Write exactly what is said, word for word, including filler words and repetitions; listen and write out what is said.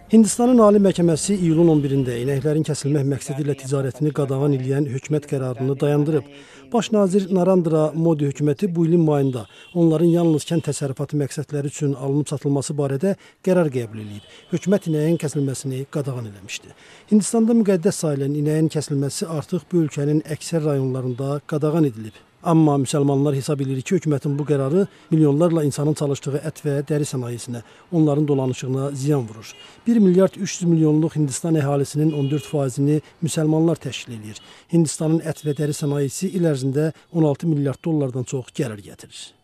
Hindistanın Ali Məhkəməsi iyulun on birində inəklərin kəsilmək məqsədi ilə ticarətini qadağan edən hökumət qərarını dayandırıb. Baş nazir Narendra Modi hökuməti bu ilin mayında onların yalnız kənd təsərrüfatı məqsədləri üçün alınıb satılması barədə qərar qəbul edib. Hökumət inəyin kəsilməsini qadağan etmişdi. Hindistanda müqəddəs sayılan inəyin kəsilməsi artıq bu ölkənin əksər rayonlarında qadağan edilib. Amma müsəlmanlar hesab edir ki, hökumətin bu qərarı milyonlarla insanın çalışdığı ət və dəri sənayesinə, onların dolanışığına ziyan vurur. bir milyard üç yüz milyonluq Hindistan əhalisinin on dörd faizini müsəlmanlar təşkil edir. Hindistanın ət və dəri sənayesi il ərzində on altı milyard dollardan çox gəlir gətirir.